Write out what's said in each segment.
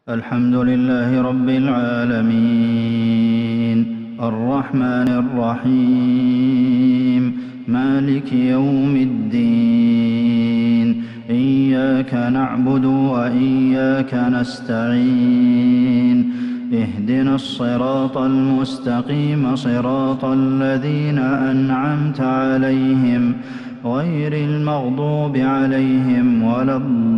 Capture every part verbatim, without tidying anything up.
الحمد لله رب العالمين الرحمن الرحيم مالك يوم الدين إياك نعبد وإياك نستعين اهدنا الصراط المستقيم صراط الذين أنعمت عليهم غير المغضوب عليهم ولا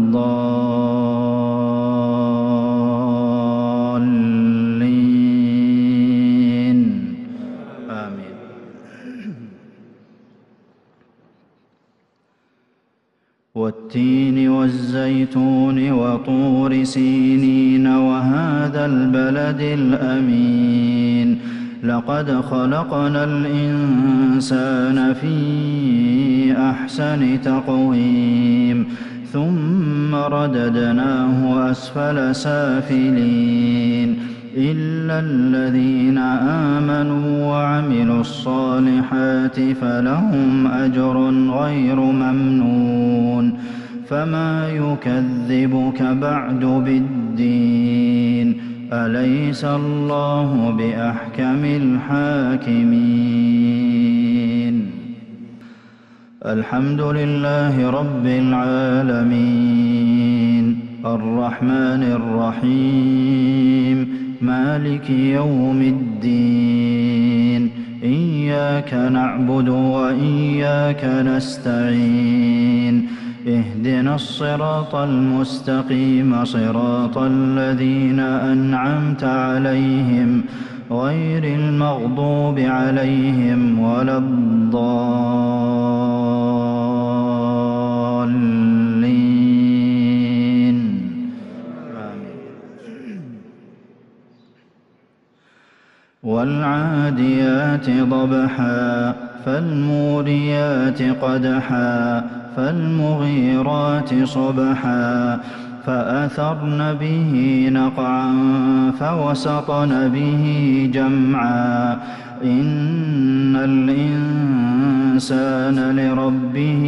الضالين آمين. والتين والزيتون وطور سينين وهذا البلد الأمين لقد خلقنا الإنسان في أحسن تقويم ثم رددناه أسفل سافلين إلا الذين آمنوا وعملوا الصالحات فلهم أجر غير ممنون فما يكذبك بعد بالدين أليس الله بأحكم الحاكمين. الحمد لله رب العالمين الرحمن الرحيم مالك يوم الدين إياك نعبد وإياك نستعين اهدنا الصراط المستقيم صراط الذين أنعمت عليهم غير المغضوب عليهم ولا الضالين آمين. والعاديات ضبحا فالموريات قدحا فالمغيرات صبحا فأثرن به نقعا فوسطن به جمعا إن الإنسان لربه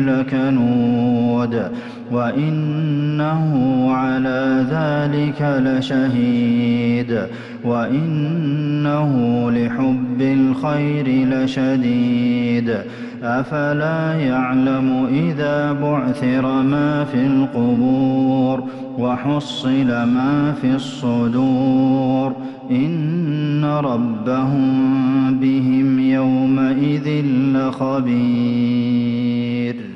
لكنود وإنه على ذلك لشهيد وإنه لحب الخير لشديد أفلا يعلم إذا بعثر ما في القبور وحصل ما في الصدور إن ربهم بهم يومئذ لخبير.